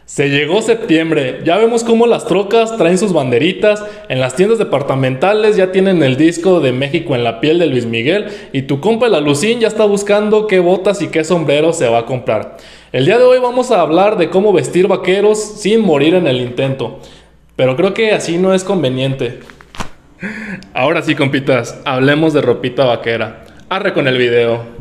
Se llegó septiembre, ya vemos cómo las trocas traen sus banderitas, en las tiendas departamentales ya tienen el disco de México en la piel de Luis Miguel y tu compa el Alucín ya está buscando qué botas y qué sombrero se va a comprar. El día de hoy vamos a hablar de cómo vestir vaqueros sin morir en el intento, pero creo que así no es conveniente. Ahora sí, compitas, hablemos de ropita vaquera. Arre con el video.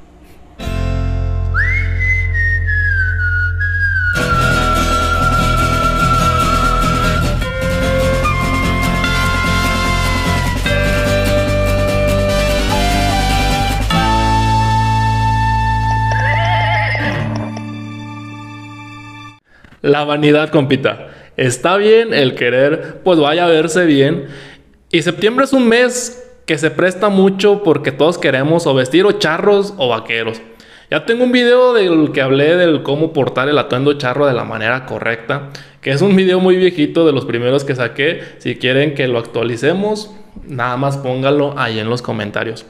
La vanidad, compita. Está bien el querer, pues vaya a verse bien. Y septiembre es un mes que se presta mucho porque todos queremos o vestir o charros o vaqueros. Ya tengo un video del que hablé del cómo portar el atuendo charro de la manera correcta, que es un video muy viejito de los primeros que saqué. Si quieren que lo actualicemos, nada más pónganlo ahí en los comentarios.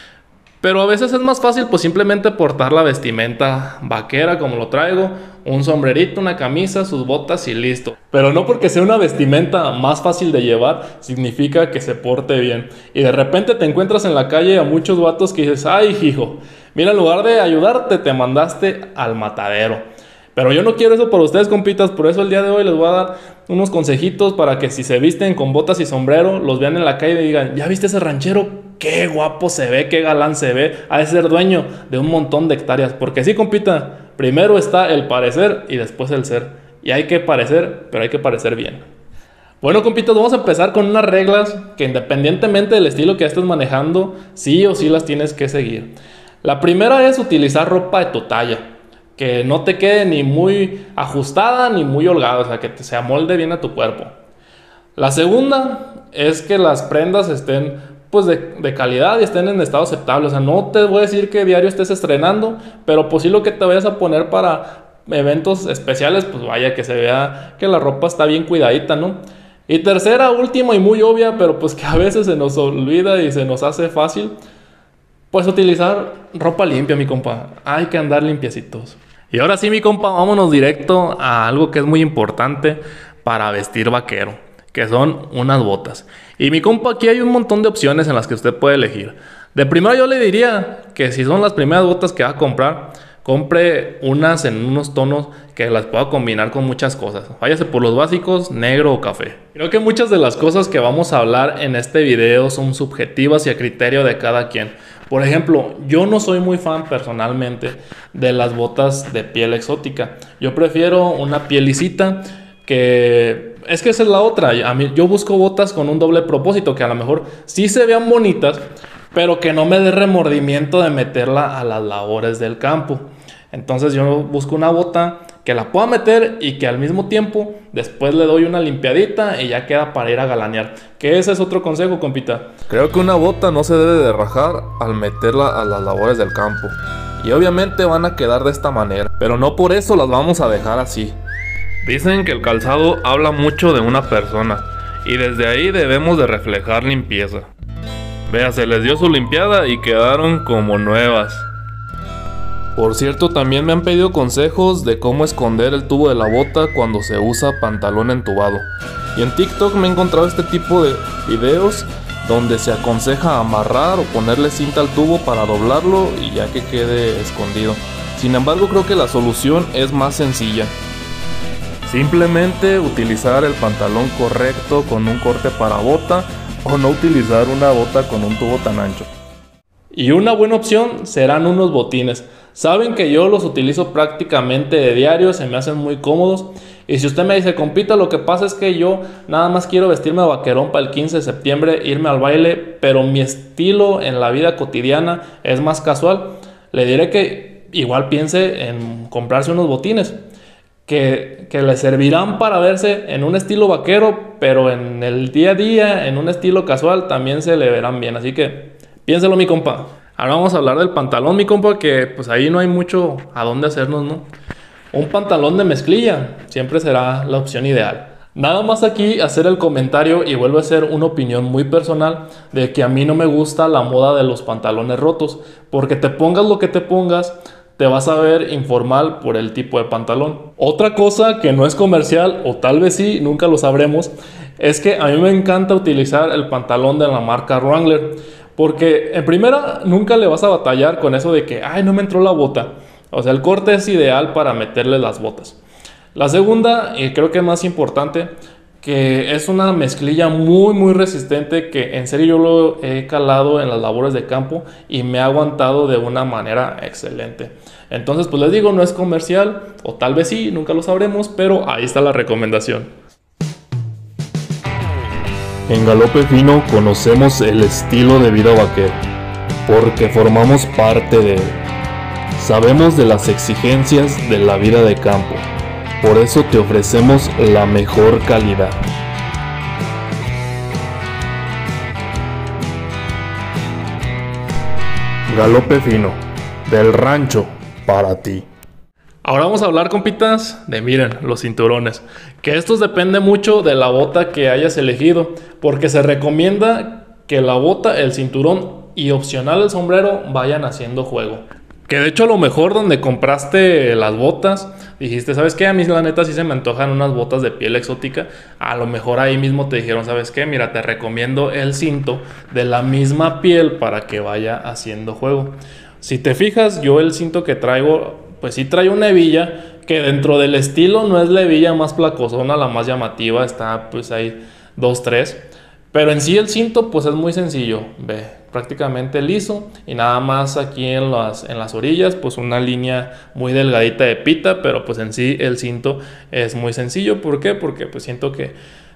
Pero a veces es más fácil pues simplemente portar la vestimenta vaquera como lo traigo, un sombrerito, una camisa, sus botas y listo. Pero no porque sea una vestimenta más fácil de llevar significa que se porte bien. Y de repente te encuentras en la calle a muchos vatos que dices, ay hijo, mira, en lugar de ayudarte te mandaste al matadero. Pero yo no quiero eso para ustedes, compitas, por eso el día de hoy les voy a dar unos consejitos para que si se visten con botas y sombrero, los vean en la calle y digan, ¿ya viste ese ranchero? Qué guapo se ve, qué galán se ve, ha de ser dueño de un montón de hectáreas. Porque sí, compita, primero está el parecer y después el ser. Y hay que parecer, pero hay que parecer bien. Bueno, compitas, vamos a empezar con unas reglas que independientemente del estilo que estés manejando, sí o sí las tienes que seguir. La primera es utilizar ropa de tu talla, que no te quede ni muy ajustada ni muy holgada, o sea, que se amolde bien a tu cuerpo. La segunda es que las prendas estén pues de calidad y estén en estado aceptable, o sea, no te voy a decir que diario estés estrenando, pero pues sí lo que te vayas a poner para eventos especiales, pues vaya que se vea que la ropa está bien cuidadita, ¿no? Y tercera, última y muy obvia, pero pues que a veces se nos olvida y se nos hace fácil, pues utilizar ropa limpia, mi compa. Hay que andar limpiecitos. Y ahora sí, mi compa, vámonos directo a algo que es muy importante para vestir vaquero, que son unas botas. Y mi compa, aquí hay un montón de opciones en las que usted puede elegir. De primero yo le diría que si son las primeras botas que va a comprar, compre unas en unos tonos que las pueda combinar con muchas cosas. Váyase por los básicos, negro o café. Creo que muchas de las cosas que vamos a hablar en este video son subjetivas y a criterio de cada quien. Por ejemplo, yo no soy muy fan personalmente de las botas de piel exótica. Yo prefiero una piel lisita que... Es que esa es la otra. Yo busco botas con un doble propósito, que a lo mejor sí se vean bonitas, pero que no me dé remordimiento de meterla a las labores del campo. Entonces yo busco una bota que la pueda meter y que al mismo tiempo después le doy una limpiadita y ya queda para ir a galanear. Que ese es otro consejo, compita. Creo que una bota no se debe de rajar al meterla a las labores del campo. Y obviamente van a quedar de esta manera, pero no por eso las vamos a dejar así. Dicen que el calzado habla mucho de una persona y desde ahí debemos de reflejar limpieza. Vea, se les dio su limpiada y quedaron como nuevas. Por cierto, también me han pedido consejos de cómo esconder el tubo de la bota cuando se usa pantalón entubado. Y en TikTok me he encontrado este tipo de videos donde se aconseja amarrar o ponerle cinta al tubo para doblarlo y ya que quede escondido. Sin embargo, creo que la solución es más sencilla. Simplemente utilizar el pantalón correcto con un corte para bota o no utilizar una bota con un tubo tan ancho. Y una buena opción serán unos botines. Saben que yo los utilizo prácticamente de diario, se me hacen muy cómodos. Y si usted me dice, compita, lo que pasa es que yo nada más quiero vestirme de vaquerón para el 15 de septiembre, irme al baile, pero mi estilo en la vida cotidiana es más casual, le diré que igual piense en comprarse unos botines que le servirán para verse en un estilo vaquero, pero en el día a día, en un estilo casual, también se le verán bien. Así que piénselo, mi compa. Ahora vamos a hablar del pantalón, mi compa, que pues ahí no hay mucho a dónde hacernos, ¿no? Un pantalón de mezclilla siempre será la opción ideal. Nada más aquí hacer el comentario y vuelve a ser una opinión muy personal de que a mí no me gusta la moda de los pantalones rotos, porque te pongas lo que te pongas, te vas a ver informal por el tipo de pantalón. Otra cosa que no es comercial, o tal vez sí, nunca lo sabremos, es que a mí me encanta utilizar el pantalón de la marca Wrangler, porque en primera nunca le vas a batallar con eso de que, ay, no me entró la bota. O sea, el corte es ideal para meterle las botas. La segunda, y creo que es más importante, que es una mezclilla muy resistente, que en serio yo lo he calado en las labores de campo y me ha aguantado de una manera excelente. Entonces pues les digo, no es comercial, o tal vez sí, nunca lo sabremos, pero ahí está la recomendación. En Galope Fino conocemos el estilo de vida vaquero, porque formamos parte de él. Sabemos de las exigencias de la vida de campo. Por eso te ofrecemos la mejor calidad. Galope Fino, del rancho para ti. Ahora vamos a hablar, compitas, de miren, los cinturones. Que estos depende mucho de la bota que hayas elegido, porque se recomienda que la bota, el cinturón y opcional el sombrero vayan haciendo juego. Que de hecho a lo mejor donde compraste las botas, dijiste, ¿sabes qué? A mí la neta sí se me antojan unas botas de piel exótica. A lo mejor ahí mismo te dijeron, ¿sabes qué? Mira, te recomiendo el cinto de la misma piel para que vaya haciendo juego. Si te fijas, yo el cinto que traigo, pues sí trae una hebilla, que dentro del estilo no es la hebilla más placosona, la más llamativa, está pues ahí 2, 3. Pero en sí el cinto pues es muy sencillo, ve, prácticamente liso, y nada más aquí en las orillas pues una línea muy delgadita de pita, pero pues en sí el cinto es muy sencillo. ¿Por qué? Porque pues siento que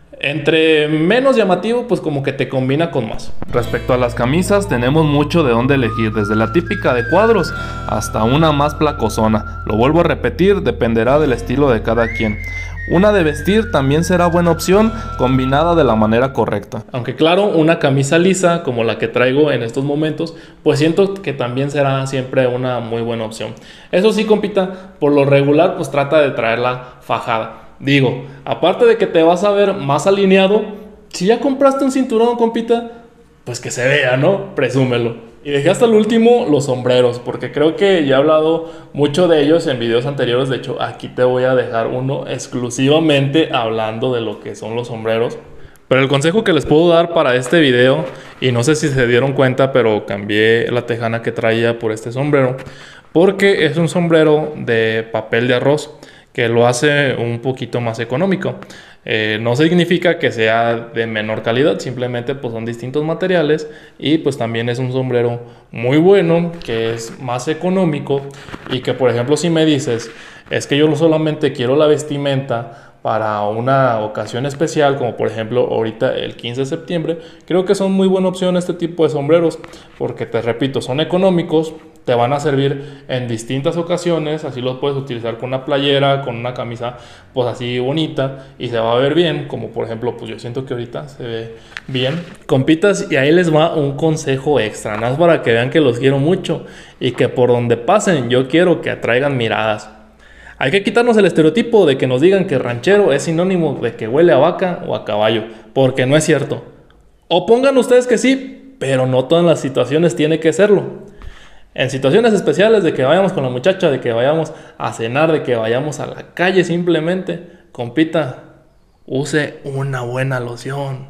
entre menos llamativo pues como que te combina con más. Respecto a las camisas tenemos mucho de dónde elegir, desde la típica de cuadros hasta una más placosona. Lo vuelvo a repetir, dependerá del estilo de cada quien. Una de vestir también será buena opción, combinada de la manera correcta. Aunque claro, una camisa lisa como la que traigo en estos momentos, pues siento que también será siempre una muy buena opción. Eso sí, compita, por lo regular pues trata de traerla fajada. Digo, aparte de que te vas a ver más alineado, si ya compraste un cinturón, compita, pues que se vea, ¿no? Presúmelo. Y dejé hasta el último los sombreros, porque creo que ya he hablado mucho de ellos en videos anteriores. De hecho, aquí te voy a dejar uno exclusivamente hablando de lo que son los sombreros. Pero el consejo que les puedo dar para este video, y no sé si se dieron cuenta, pero cambié la tejana que traía por este sombrero, porque es un sombrero de papel de arroz, que lo hace un poquito más económico. No significa que sea de menor calidad, simplemente pues son distintos materiales, y pues también es un sombrero muy bueno, que es más económico, y que por ejemplo si me dices, es que yo no solamente quiero la vestimenta para una ocasión especial, como por ejemplo ahorita el 15 de septiembre, creo que son muy buena opción este tipo de sombreros, porque te repito, son económicos, te van a servir en distintas ocasiones, así los puedes utilizar con una playera, con una camisa pues así bonita, y se va a ver bien, como por ejemplo pues yo siento que ahorita se ve bien. Compitas, y ahí les va un consejo extra, nada más para que vean que los quiero mucho, y que por donde pasen yo quiero que atraigan miradas. Hay que quitarnos el estereotipo de que nos digan que ranchero es sinónimo de que huele a vaca o a caballo, porque no es cierto. O pongan ustedes que sí, pero no todas las situaciones tiene que serlo. En situaciones especiales de que vayamos con la muchacha, de que vayamos a cenar, de que vayamos a la calle simplemente, compita, use una buena loción.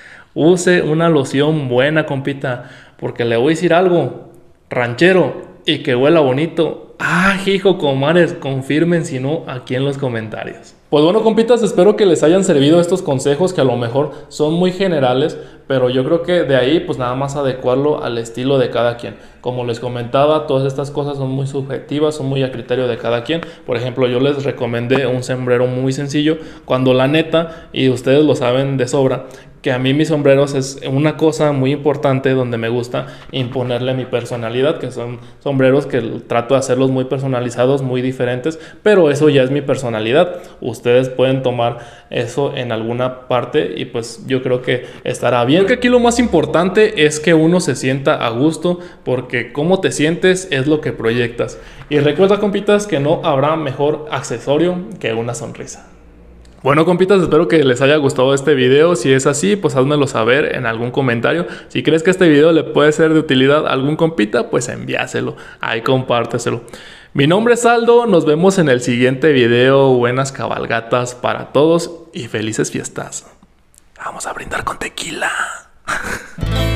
Use una loción buena, compita, porque le voy a decir algo, ranchero y que huela bonito. Ah, hijo, comares, confirmen si no aquí en los comentarios. Pues bueno, compitas, espero que les hayan servido estos consejos, que a lo mejor son muy generales, pero yo creo que de ahí pues nada más adecuarlo al estilo de cada quien. Como les comentaba, todas estas cosas son muy subjetivas, son muy a criterio de cada quien. Por ejemplo, yo les recomendé un sombrero muy sencillo, cuando la neta, y ustedes lo saben de sobra, que a mí mis sombreros es una cosa muy importante donde me gusta imponerle mi personalidad, que son sombreros que trato de hacerlos muy personalizados, muy diferentes, pero eso ya es mi personalidad. Ustedes pueden tomar eso en alguna parte y pues yo creo que estará bien. Creo que aquí lo más importante es que uno se sienta a gusto, porque cómo te sientes es lo que proyectas. Y recuerda, compitas, que no habrá mejor accesorio que una sonrisa. Bueno, compitas, espero que les haya gustado este video. Si es así, pues házmelo saber en algún comentario. Si crees que este video le puede ser de utilidad a algún compita, pues envíaselo, ahí compárteselo. Mi nombre es Aldo, nos vemos en el siguiente video. Buenas cabalgatas para todos y felices fiestas. Vamos a brindar con tequila.